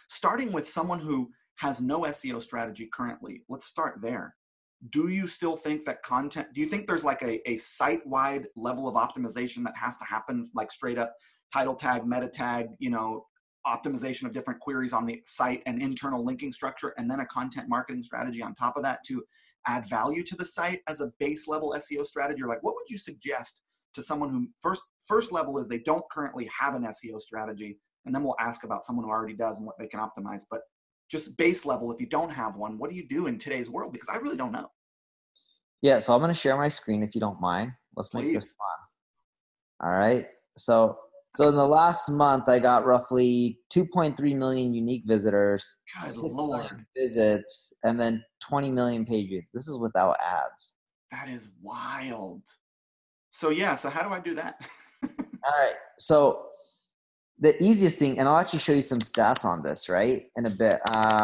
starting with someone who has no SEO strategy currently, let's start there. Do you still think that do you think there's like a site-wide level of optimization that has to happen, like straight up title tag, meta tag, optimization of different queries on the site and internal linking structure, and then a content marketing strategy on top of that to add value to the site as a base level SEO strategy? Or like, what would you suggest to someone who first level is they don't currently have an SEO strategy, and then we'll ask about someone who already does and what they can optimize. But just base level, if you don't have one, what do you do in today's world? Because I really don't know. Yeah, so I'm going to share my screen if you don't mind. Let's make this fun. All right. So in the last month, I got roughly 2.3 million unique visitors, Good 6 Lord. million visits, and then 20 million page views. This is without ads. That is wild. So yeah, so how do I do that? All right. So the easiest thing, and I'll actually show you some stats on this, right, in a bit.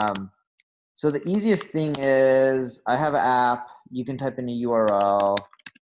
So the easiest thing is I have an app. You can type in a URL.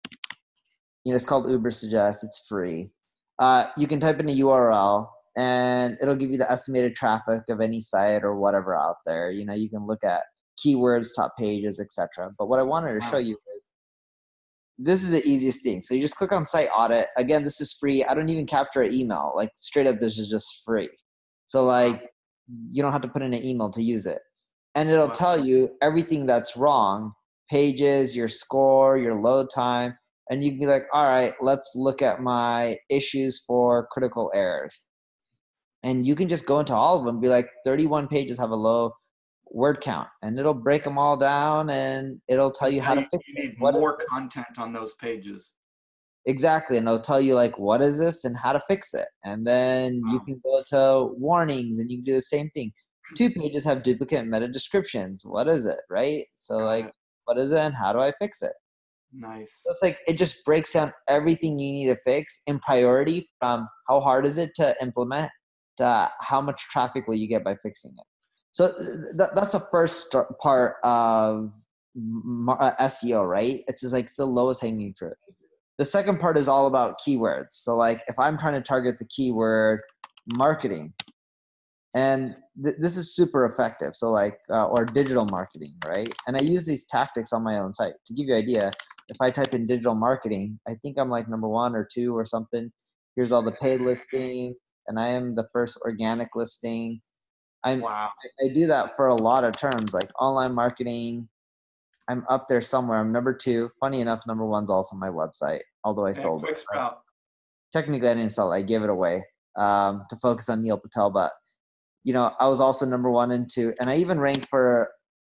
It's called Uber Suggest. It's free. You can type in a URL, and it'll give you the estimated traffic of any site or whatever out there. You can look at keywords, top pages, etc. But what I wanted to show you is this is the easiest thing. So you just click on Site Audit. Again, this is free. I don't even capture an email. Like straight up, this is just free. So like you don't have to put in an email to use it. And it'll tell you everything that's wrong, pages, your score, your load time. And you can be like, all right, let's look at my issues for critical errors. And you can just go into all of them, be like 31 pages have a low word count, and it'll break them all down, and it'll tell you how to fix it. You need more content on those pages. Exactly. And it'll tell you like, what is this and how to fix it. And then you can go to warnings and you can do the same thing. 2 pages have duplicate meta descriptions. What is it, right? So like, what is it and how do I fix it? Nice. So it's like, it just breaks down everything you need to fix in priority, from how hard is it to implement to how much traffic will you get by fixing it. So that's the first part of SEO, right? It's just like the lowest hanging fruit. The second part is all about keywords. So like if I'm trying to target the keyword marketing, and this is super effective. So like, or digital marketing, right? And I use these tactics on my own site. To give you an idea, if I type in digital marketing, I think I'm like number 1 or 2 or something. Here's all the paid listings, and I am the first organic listing. I do that for a lot of terms, like online marketing. I'm up there somewhere. I'm number 2. Funny enough, number 1's also my website, although I sold it. Right? Technically, I didn't sell it. I gave it away to focus on Neil Patel. But, I was also number 1 and 2. And I even ranked for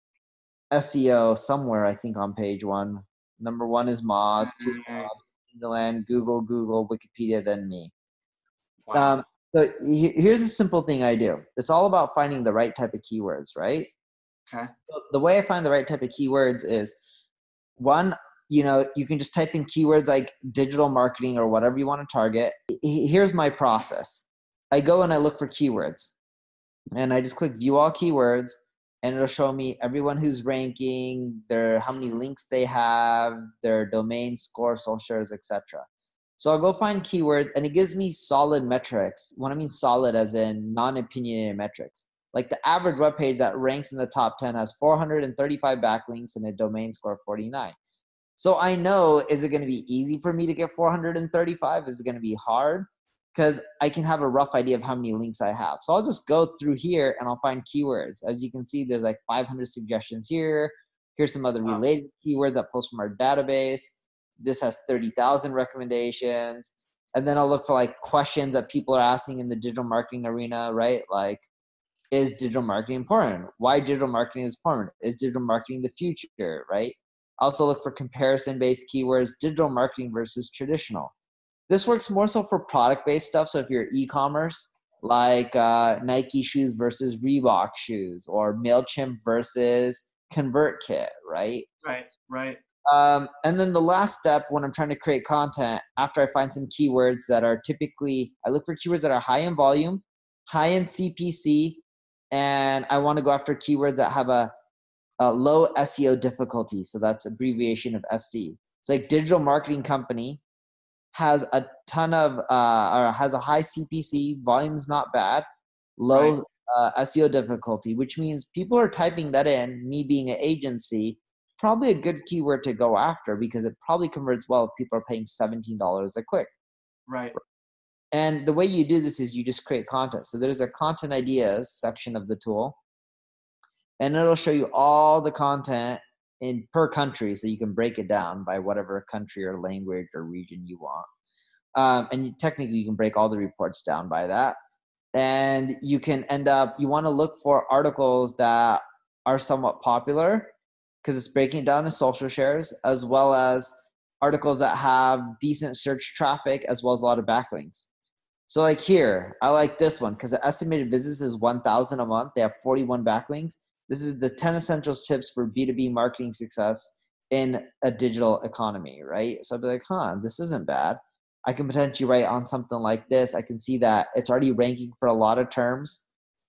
SEO somewhere, I think, on page 1. Number 1 is Moz, 2 Moz, Google, Wikipedia, then me. Wow. So here's a simple thing I do. It's all about finding the right type of keywords, right? Okay. So the way I find the right type of keywords is, one, you can just type in keywords like digital marketing or whatever you want to target. Here's my process. I go and I look for keywords, and I just click view all keywords, and it'll show me everyone who's ranking, how many links they have, their domain score, social shares, etc. So I'll go find keywords, and it gives me solid metrics. When I mean solid, as in non-opinionated metrics. Like the average web page that ranks in the top 10 has 435 backlinks and a domain score of 49. So I know, is it going to be easy for me to get 435? Is it going to be hard? Because I can have a rough idea of how many links I have. So I'll just go through here and I'll find keywords. As you can see, there's like 500 suggestions here. Here's some other related keywords that post from our database. This has 30,000 recommendations. And then I'll look for like questions that people are asking in the digital marketing arena, right? Like, is digital marketing important? Why digital marketing is important? Is digital marketing the future, right? Also look for comparison-based keywords, digital marketing versus traditional. This works more so for product-based stuff. So if you're e-commerce, like Nike shoes versus Reebok shoes, or MailChimp versus ConvertKit, right? Right. And then the last step when I'm trying to create content, after I find some keywords that are typically, I look for keywords that are high in volume, high in CPC, and I want to go after keywords that have a low SEO difficulty. So that's abbreviation of SD. It's like digital marketing company has a ton of, or has a high CPC, volume's not bad, low SEO difficulty, which means people are typing that in, me being an agency, probably a good keyword to go after because it probably converts well if people are paying $17 a click. Right. And the way you do this is you just create content. So there's a content ideas section of the tool, and it'll show you all the content in per country, so you can break it down by whatever country or language or region you want. Technically, you can break all the reports down by that. And you can end up, you want to look for articles that are somewhat popular because it's breaking it down to social shares, as well as articles that have decent search traffic, as well as a lot of backlinks. So like here, I like this one because the estimated visits is 1,000 a month. They have 41 backlinks. This is the 10 essentials tips for B2B marketing success in a digital economy, right? So I'd be like, this isn't bad. I can potentially write on something like this. I can see that it's already ranking for a lot of terms.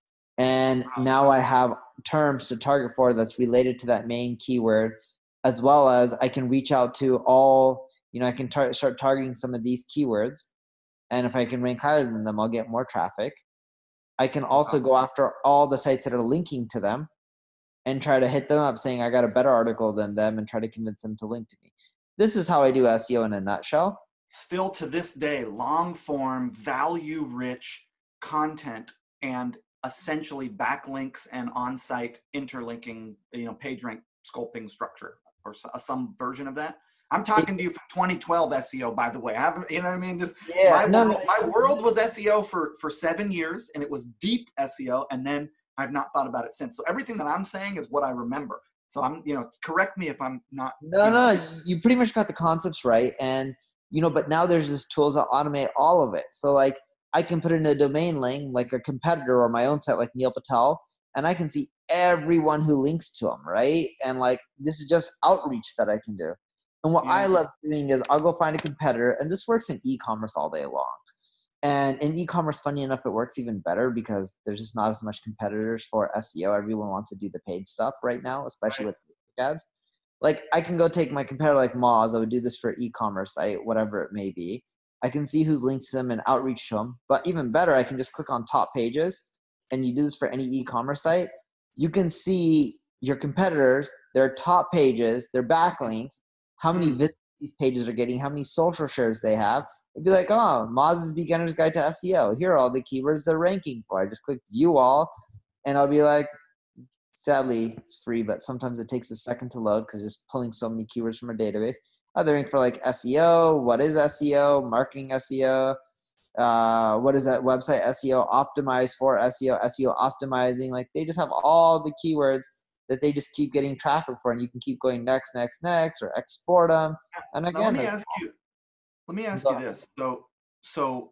And now I have terms to target for that's related to that main keyword, as well as I can reach out to all, I can start targeting some of these keywords. And if I can rank higher than them, I'll get more traffic. I can also go after all the sites that are linking to them and try to hit them up saying I got a better article than them and try to convince them to link to me. This is how I do SEO in a nutshell. Still to this day, long form, value rich content and essentially backlinks and on-site interlinking, page rank sculpting structure or some version of that. I'm talking to you from 2012 SEO, by the way. I haven't, you know what I mean? My world was SEO for 7 years, and it was deep SEO, and then I've not thought about it since. So everything that I'm saying is what I remember. So I'm, correct me if I'm not. No, you pretty much got the concepts right. And, but now there's this tools that automate all of it. So like I can put in a domain link, like a competitor or my own site, like Neil Patel, and I can see everyone who links to them, right? And like, this is just outreach that I can do. And what I love doing is I'll go find a competitor, and this works in e-commerce all day long. And in e-commerce, funny enough, it works even better because there's just not as much competitors for SEO. Everyone wants to do the paid stuff right now, especially with ads. Like I can go take my competitor like Moz. I would do this for e-commerce site, whatever it may be. I can see who links to them and outreach to them. But even better, I can just click on top pages, and you do this for any e-commerce site. You can see your competitors, their top pages, their backlinks, how many visits these pages are getting, how many social shares they have. It'd be like, Moz's Beginner's Guide to SEO. Here are all the keywords they're ranking for. I just click view all, and I'll be like, sadly, it's free, but sometimes it takes a second to load because just pulling so many keywords from our database. They rank for like SEO, what is SEO, marketing SEO, what is that website SEO, optimized for SEO, SEO optimizing. Like they just have all the keywords that they just keep getting traffic for, and you can keep going next, or export them. And again, now, let me ask you this. So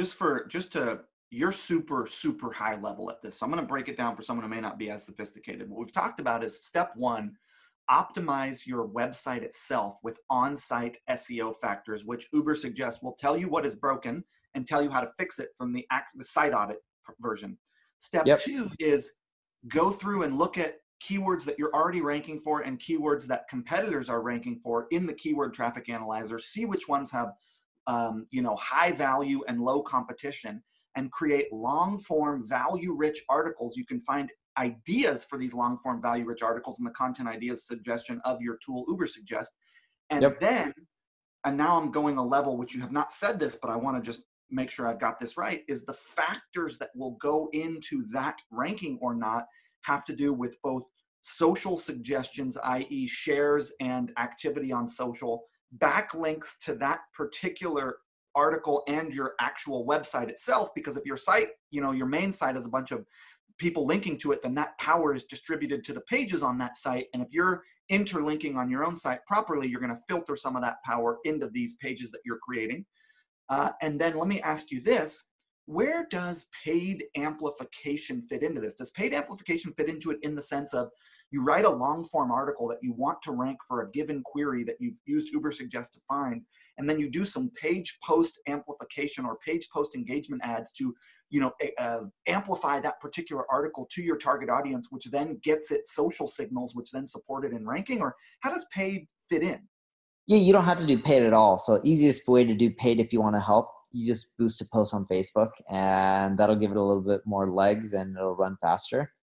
you're super, super high level at this. So I'm going to break it down for someone who may not be as sophisticated. What we've talked about is step one, optimize your website itself with on-site SEO factors, which Uber suggests will tell you what is broken and tell you how to fix it from the site audit version. Step two is go through and look at keywords that you're already ranking for and keywords that competitors are ranking for in the keyword traffic analyzer. See which ones have high value and low competition, and create long form value rich articles. You can find ideas for these long form value rich articles in the content ideas suggestion of your tool Uber Suggest. And then, and now I'm going a level, which you have not said this, but I want to just make sure I've got this right, is the factors that will go into that ranking or not have to do with both social suggestions, i.e. shares and activity on social, backlinks to that particular article and your actual website itself. Because if your site, your main site has a bunch of people linking to it, then that power is distributed to the pages on that site. And if you're interlinking on your own site properly, you're going to filter some of that power into these pages that you're creating. And then let me ask you this. Where does paid amplification fit into this? Does paid amplification fit into it in the sense of you write a long form article that you want to rank for a given query that you've used Uber Suggest to find, and then you do some page post amplification or page post engagement ads to, amplify that particular article to your target audience, which then gets it social signals, which then support it in ranking? Or how does paid fit in? Yeah, you don't have to do paid at all. So easiest way to do paid if you want to help you just boost a post on Facebook, and that'll give it a little bit more legs and it'll run faster.